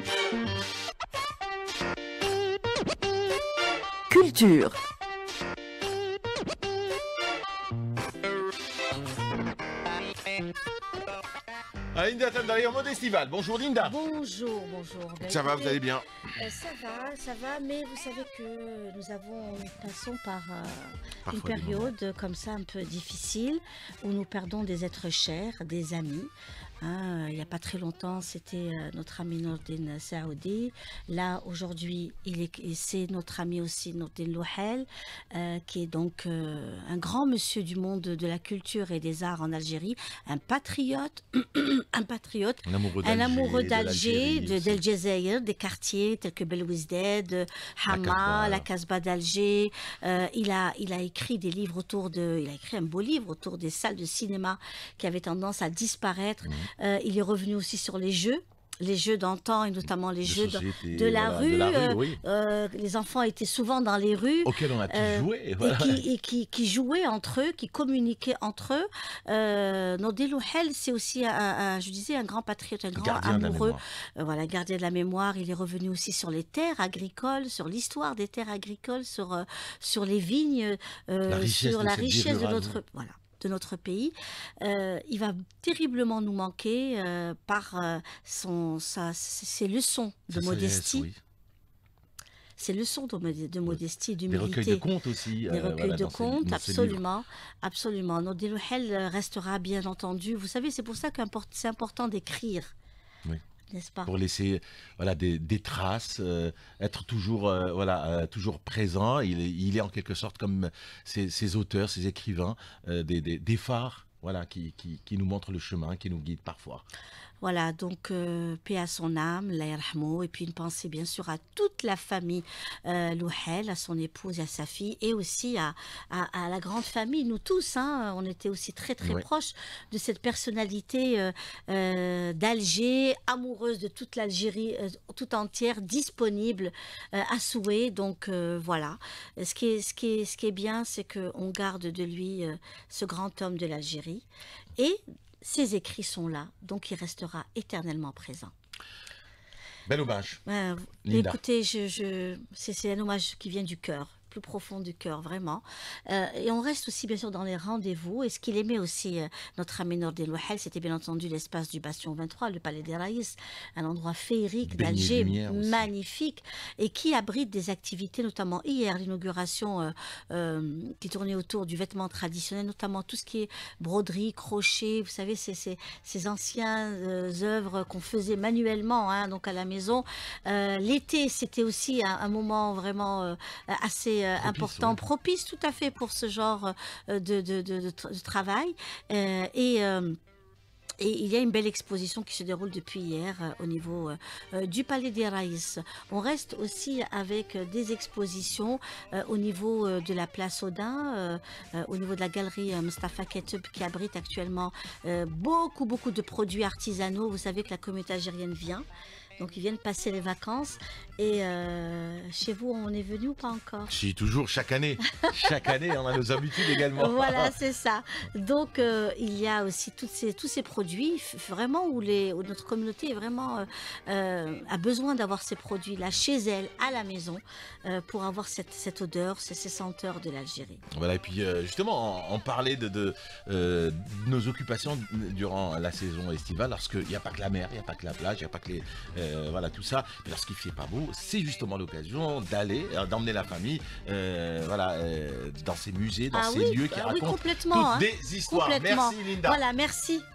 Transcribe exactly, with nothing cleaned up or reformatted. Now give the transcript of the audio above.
Culture. Ah, Linda Tandari en mode estival. Bonjour Linda. Bonjour, bonjour. Ben, Ça va, écoutez, vous allez bien? euh, Ça va, ça va, mais vous savez que nous avons, nous passons par euh, une Parfois des période comme ça un peu difficile où nous perdons des êtres chers, des amis. Hein, il n'y a pas très longtemps, c'était euh, notre ami Nordin Saoudi. Là, aujourd'hui, il est, et c'est notre ami aussi Nordin Louhel, euh, qui est donc euh, un grand monsieur du monde de la culture et des arts en Algérie, un patriote, un patriote, Un amoureux un d'Alger, amoureux de d'Alger, l'Algérie de aussi. d'El Jazeera, des quartiers tels que Belouizdad, Hama, Casbah. la Casbah d'Alger. Euh, il a, il a écrit des livres autour de, il a écrit un beau livre autour des salles de cinéma qui avaient tendance à disparaître. Euh, il est revenu aussi sur les jeux. Les jeux d'antan et notamment les De jeux de, société, de la voilà, rue. de la rue, euh, oui. euh, les enfants étaient souvent dans les rues. Auquel on a tous Euh, joué. Et, Voilà. qui, et qui, qui jouaient entre eux, qui communiquaient entre eux. Euh, Nordin Louhel, c'est aussi, un, un- je disais, un grand patriote, un grand Gardien de la amoureux. mémoire. Euh, voilà, gardien de la mémoire. Il est revenu aussi sur les terres agricoles, sur l'histoire des terres agricoles, sur euh, sur les vignes, euh, La richesse sur de la cette vie richesse de rurale. notre voilà de notre pays. Euh, il va terriblement nous manquer euh, par euh, son sa, ses leçons de Ça, ça, modestie, oui. ses leçons de, mod- de modestie, Des d'humilité. recueils de contes aussi. Des euh, recueils voilà, de dans ces- contes, dans ces livres. absolument, absolument. Nordin Louhel restera bien entendu. Vous savez, c'est pour ça que c'est important d'écrire, Oui. n'est-ce pas? Pour laisser voilà des, des traces, euh, être toujours euh, voilà euh, toujours présent. Il est, il est en quelque sorte comme ces, ces auteurs, ces écrivains, euh, des, des, des phares. Voilà, qui, qui, qui nous montrent le chemin, qui nous guident parfois. Voilà, donc euh, paix à son âme, la yarhamou, et puis une pensée bien sûr à toute la famille euh, Louhel, à son épouse et à sa fille, et aussi à, à, à la grande famille, nous tous, hein, on était aussi très très Ouais. proches de cette personnalité euh, euh, d'Alger, amoureuse de toute l'Algérie euh, tout entière, disponible euh, à souhait. Donc euh, voilà, ce qui est, ce qui est, ce qui est bien, c'est qu'on garde de lui euh, ce grand homme de l'Algérie, et ses écrits sont là, donc il restera éternellement présent. Bel hommage. Euh, Linda. écoutez, je, je, c'est c'est un hommage qui vient du cœur, plus profond du cœur, vraiment. Euh, et on reste aussi, bien sûr, dans les rendez-vous. Et ce qu'il aimait aussi, euh, notre ami Nordin Louhel, c'était bien entendu l'espace du Bastion vingt-trois, le Palais des Raïs, un endroit féerique Baigné de d'Alger, lumière aussi. magnifique, et qui abrite des activités, notamment hier, l'inauguration euh, euh, qui tournait autour du vêtement traditionnel, notamment tout ce qui est broderie, crochet, vous savez, ces, ces, ces anciennes euh, œuvres qu'on faisait manuellement, hein, donc à la maison. Euh, L'été, c'était aussi un, un moment vraiment euh, assez euh, Propice, important, oui. propice tout à fait pour ce genre euh, de, de, de, de, tra- de travail. Euh, et euh, et il y a une belle exposition qui se déroule depuis hier euh, au niveau euh, euh, du Palais des Raïs. On reste aussi avec euh, des expositions euh, au niveau euh, de la place Odin, euh, euh, au niveau de la galerie euh, Mustafa Ketub qui abrite actuellement euh, beaucoup, beaucoup de produits artisanaux. Vous savez que la communauté algérienne vient. Donc ils viennent passer les vacances. Et euh, chez vous, on est venu ou pas encore? Si, toujours, chaque année. Chaque année, on a nos habitudes également. Voilà, c'est ça. Donc, euh, il y a aussi toutes ces, tous ces produits, f- vraiment, où, les, où notre communauté est vraiment, euh, euh, a besoin d'avoir ces produits-là chez elle, à la maison, euh, pour avoir cette, cette odeur, ces, ces senteurs de l'Algérie. Voilà, et puis euh, justement, on, on parlait de, de, euh, de nos occupations durant la saison estivale, lorsqu'il n'y a pas que la mer, il n'y a pas que la plage, il n'y a pas que les, euh, voilà, tout ça. Mais lorsqu'il fait pas beau, c'est justement l'occasion d'aller, euh, d'emmener la famille, euh, voilà, euh, dans ces musées, dans Ah ces oui, lieux qui bah oui, racontent complètement, toutes hein. des histoires. Complètement. Merci Linda. Voilà, merci.